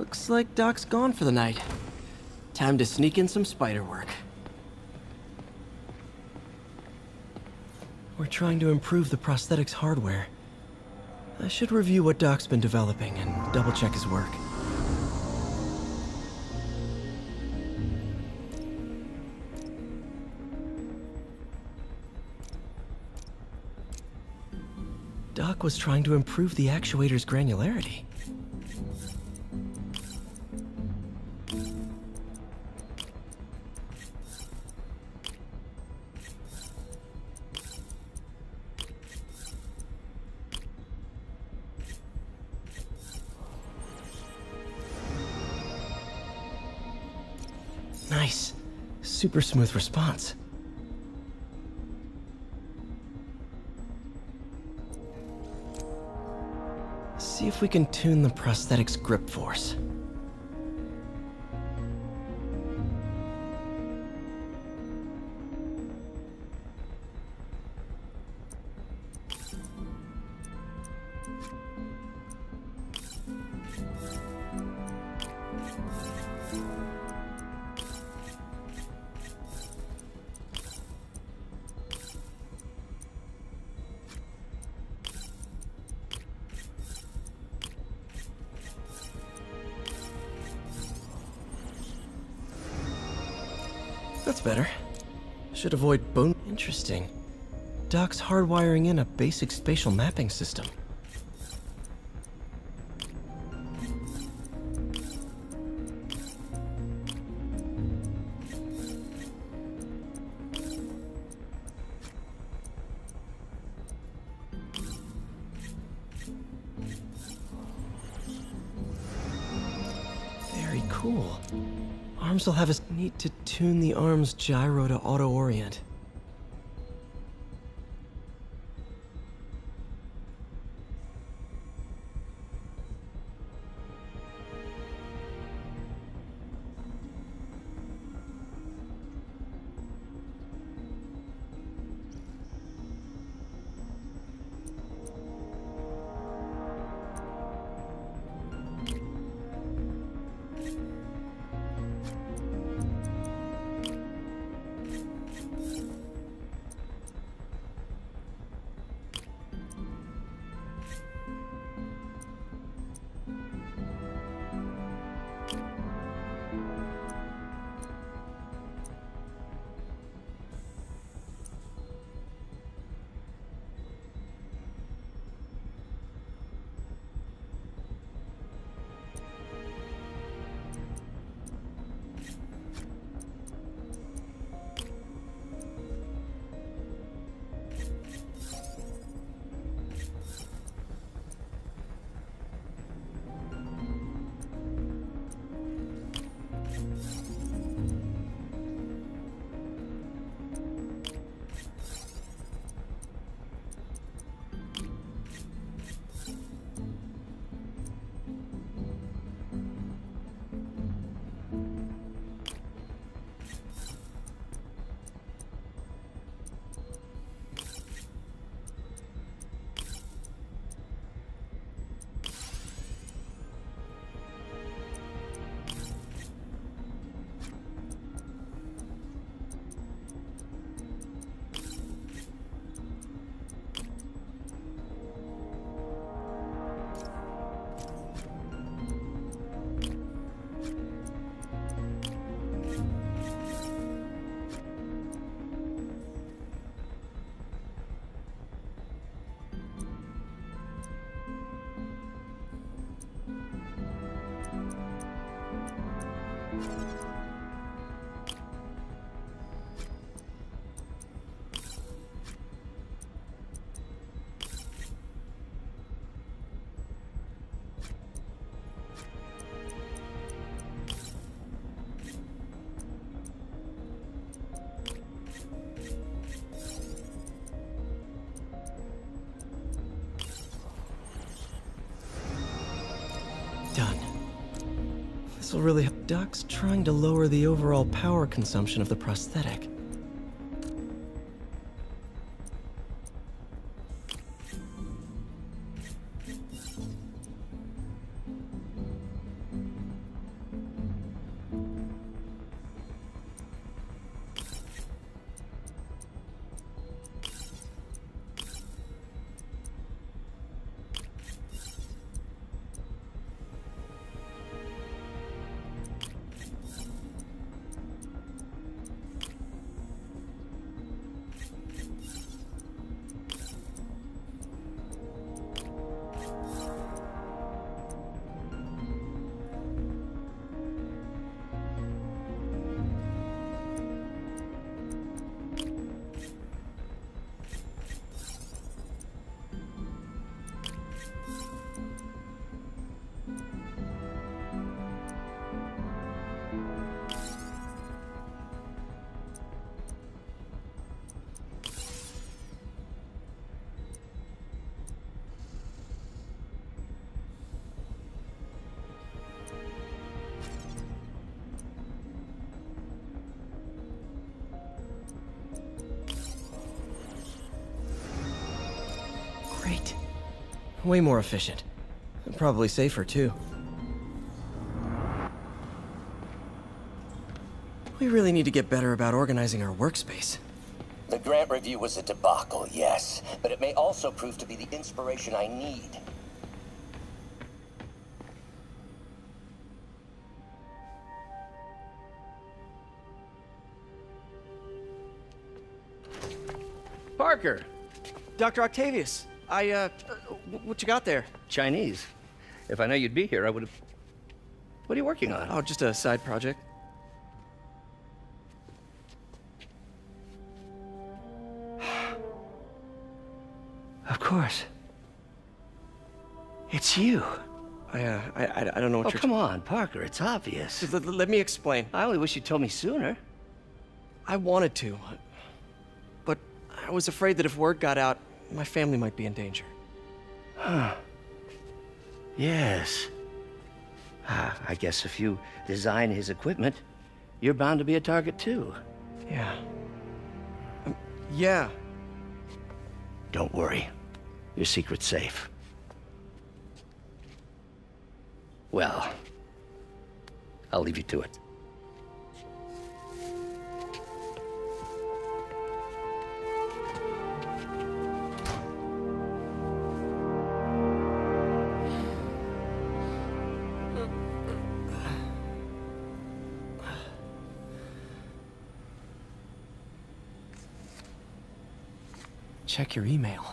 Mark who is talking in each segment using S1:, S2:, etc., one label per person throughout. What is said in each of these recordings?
S1: Looks like Doc's gone for the night. Time to sneak in some spider work. We're trying to improve the prosthetics hardware. I should review what Doc's been developing and double-check his work. Doc was trying to improve the actuator's granularity. Nice. Super smooth response. See if we can tune the prosthetic's grip force. That's better. Should avoid bone. Interesting. Doc's hardwiring in a basic spatial mapping system. Very cool. Arms will have a need to tune the arm's gyro to auto-orient. Done. This'll really help. Doc's trying to lower the overall power consumption of the prosthetic. Great. Way more efficient. And probably safer, too. We really need to get better about organizing our workspace.
S2: The grant review was a debacle, yes, but it may also prove to be the inspiration I need.
S1: Parker! Dr. Octavius, what you got there?
S3: Chinese. If I know you'd be here, I would have... What are you working on?
S1: Oh, just a side project.
S3: Of course. It's you.
S1: I don't know what you're...
S3: come on, Parker, it's obvious.
S1: Just let me explain.
S3: I only wish you told me sooner.
S1: I wanted to, but I was afraid that if word got out, my family might be in danger.
S3: Huh. Yes. I guess if you design his equipment, you're bound to be a target too.
S1: Yeah. Yeah.
S3: Don't worry. Your secret's safe. Well, I'll leave you to it.
S1: Check your email.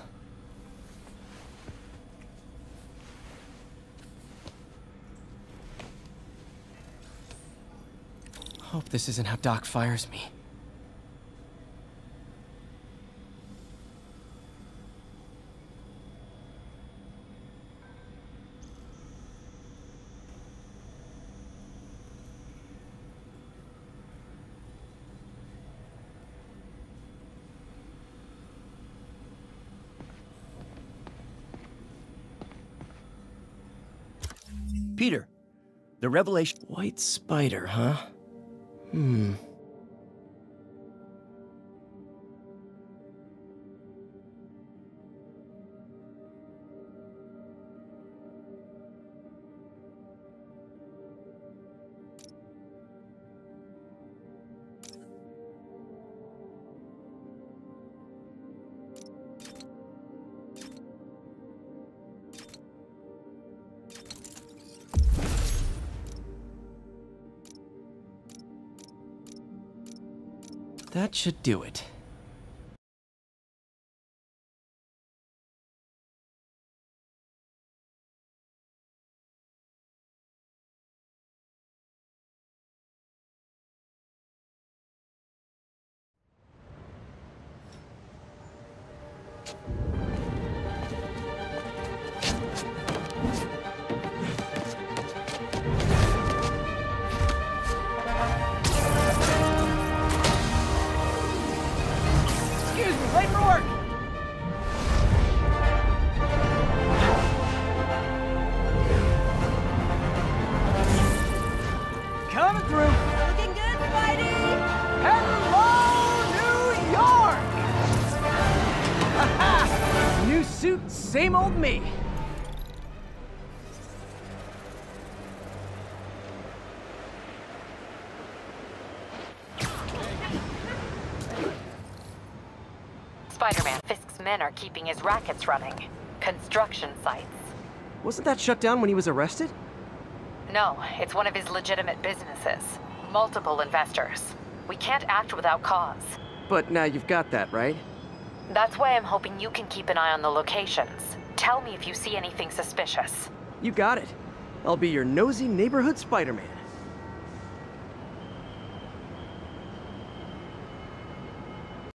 S1: Hope this isn't how Doc fires me.
S3: Peter, the revelation...
S1: White spider, huh? That should do it. Same old me.
S4: Spider-Man, Fisk's men are keeping his rackets running. Construction sites.
S1: Wasn't that shut down when he was arrested?
S4: No, it's one of his legitimate businesses. Multiple investors. We can't act without cause.
S1: But now you've got that, right?
S4: That's why I'm hoping you can keep an eye on the locations. Tell me if you see anything suspicious.
S1: You got it. I'll be your nosy neighborhood Spider-Man.